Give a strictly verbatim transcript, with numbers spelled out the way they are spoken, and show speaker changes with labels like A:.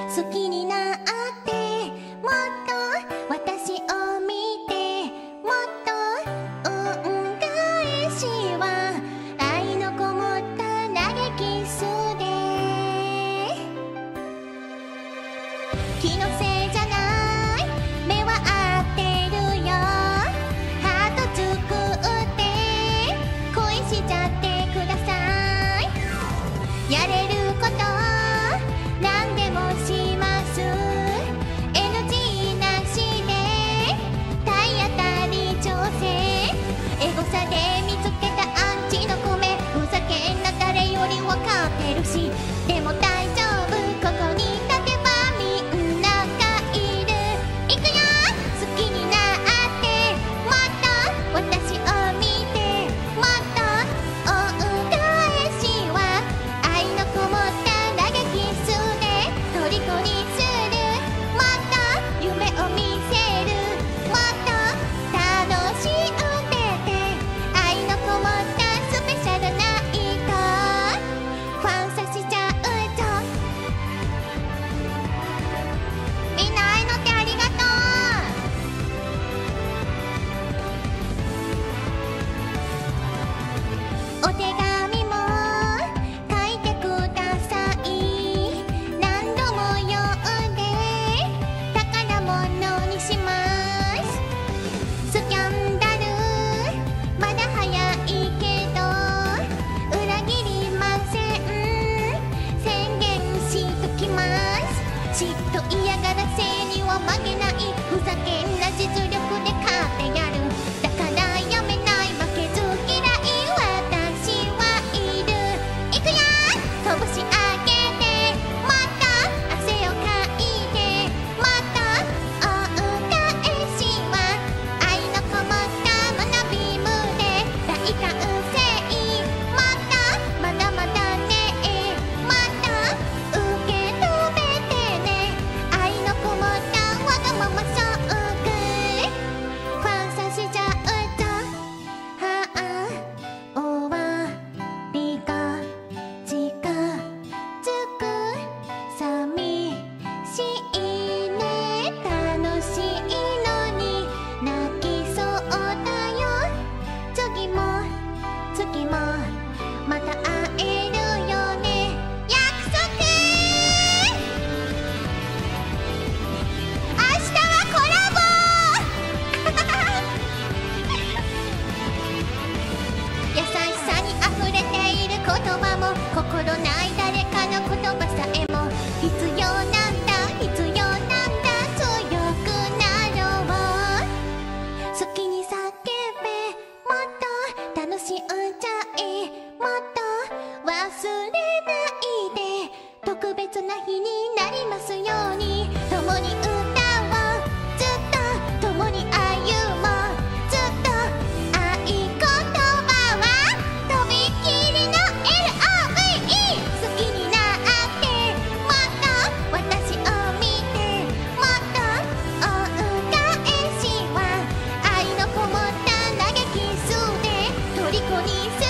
A: 好きになってもっと私を見てもっと恩返しは愛のこもった投げキスで気のせいじゃない目は合ってるよハート作って恋しちゃってくださいやれること何でもします エヌジー なしで体当たり調整エゴサで見つけたアンチの米ふざけんな誰よりわかってるしでも大丈夫ここに立てばみんながいるいくよ好きになってもっと私を見てもっと恩返しは愛のこもった投げキスで虜にするもっと夢を見せるもっと楽しんでて愛のこもったスペシャルナイトファンさしちゃうぞみんな愛の手ありがとうお手紙も書いてください何度も読んで宝物にしますスキャンダルまだ早いけど裏切りません宣言しときます嫉妬嫌がらせには負けないふざけんな実力で勝ってやるだからやめない負けず嫌い私はいるいくよ拳上げてもっと汗をかいてもっと恩返しは愛のこもった学び胸大歓声もっとまだまだねもっと受け止めてね愛のこもったわがままソングファンさしちゃうぞはあ終わりが近づく寂しいね楽しいのに泣きそうだよ次も次もまた会えるよね約束明日はコラボ優しさにあふれている言葉も心ない誰かの言葉さえも必要なんだ必要なんだ強くなろう好きに叫べもっと楽しんじゃえもっと忘れないで特別な日になりますように共に歌おうずっと共に歩もうずっと合言葉はとびきりの エルオーブイイー 好きになってもっと私を見てもっと恩返しは愛のこもった投げキスで虜にする